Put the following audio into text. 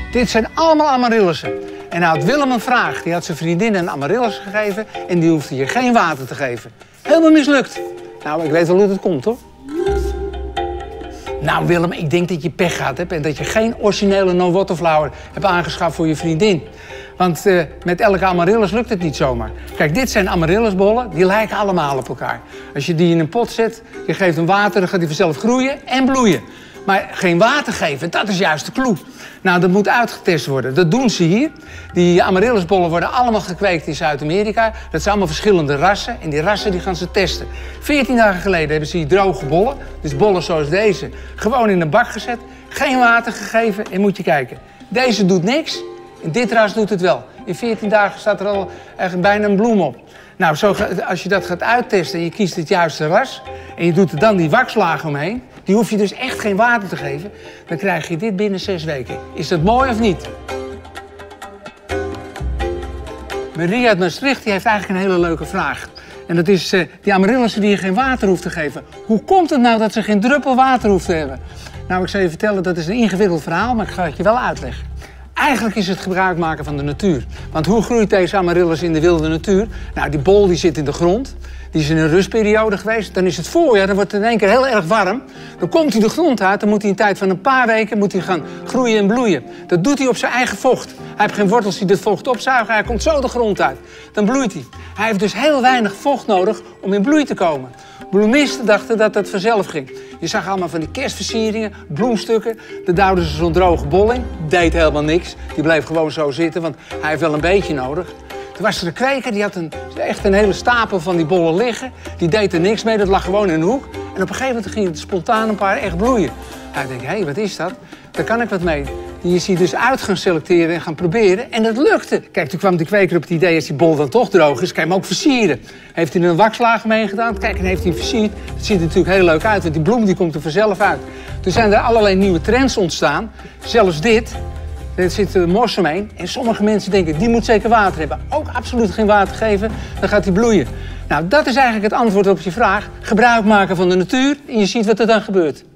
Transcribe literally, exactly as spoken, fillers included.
Dit zijn allemaal amaryllissen. En nou had Willem een vraag. Die had zijn vriendin een amaryllis gegeven en die hoefde je geen water te geven. Helemaal mislukt. Nou, ik weet wel hoe dat komt, hoor. Nou, Willem, ik denk dat je pech gehad hebt en dat je geen originele no-waterflower hebt aangeschaft voor je vriendin. Want uh, met elke amaryllis lukt het niet zomaar. Kijk, dit zijn amaryllisbollen, die lijken allemaal op elkaar. Als je die in een pot zet, je geeft hem water, dan gaat hij vanzelf groeien en bloeien. Maar geen water geven, dat is juist de clue. Nou, dat moet uitgetest worden. Dat doen ze hier. Die amaryllisbollen worden allemaal gekweekt in Zuid-Amerika. Dat zijn allemaal verschillende rassen. En die rassen die gaan ze testen. veertien dagen geleden hebben ze hier droge bollen. Dus bollen zoals deze. Gewoon in een bak gezet. Geen water gegeven. En moet je kijken. Deze doet niks. En dit ras doet het wel. In veertien dagen staat er al echt bijna een bloem op. Nou, zo, als je dat gaat uittesten en je kiest het juiste ras... en je doet er dan die wakslaag omheen... die hoef je dus echt geen water te geven... dan krijg je dit binnen zes weken. Is dat mooi of niet? Maria uit Maastricht die heeft eigenlijk een hele leuke vraag. En dat is uh, die amaryllissen die je geen water hoeft te geven. Hoe komt het nou dat ze geen druppel water hoeft te hebben? Nou, ik zal je vertellen, dat is een ingewikkeld verhaal... maar ik ga het je wel uitleggen. Eigenlijk is het gebruik maken van de natuur. Want hoe groeit deze amaryllis in de wilde natuur? Nou, die bol die zit in de grond. Die is in een rustperiode geweest. Dan is het voorjaar, dan wordt het in één keer heel erg warm. Dan komt hij de grond uit. Dan moet hij in een tijd van een paar weken moet hij gaan groeien en bloeien. Dat doet hij op zijn eigen vocht. Hij heeft geen wortels die dit vocht opzuigen. Hij komt zo de grond uit. Dan bloeit hij. Hij heeft dus heel weinig vocht nodig om in bloei te komen. Bloemisten dachten dat dat vanzelf ging. Je zag allemaal van die kerstversieringen, bloemstukken. Daar duwden ze zo'n droge bol in. Deed helemaal niks. Die bleef gewoon zo zitten, want hij heeft wel een beetje nodig. Toen was er een kweker, die had een, echt een hele stapel van die bollen liggen. Die deed er niks mee, dat lag gewoon in een hoek. En op een gegeven moment ging het spontaan een paar echt bloeien. Hij denkt, hé, hey, wat is dat? Daar kan ik wat mee. Die is hier dus uit gaan selecteren en gaan proberen. En dat lukte. Kijk, toen kwam de kweker op het idee, als die bol dan toch droog is, kan je hem ook versieren. Heeft hij er een wakslaag mee gedaan? Kijk, en heeft hij hem versierd. Het ziet er natuurlijk heel leuk uit, want die bloem die komt er vanzelf uit. Toen zijn er allerlei nieuwe trends ontstaan. Zelfs dit. Er zit een mos omheen. En sommige mensen denken, die moet zeker water hebben. Ook absoluut geen water geven, dan gaat hij bloeien. Nou, dat is eigenlijk het antwoord op je vraag. Gebruik maken van de natuur en je ziet wat er dan gebeurt.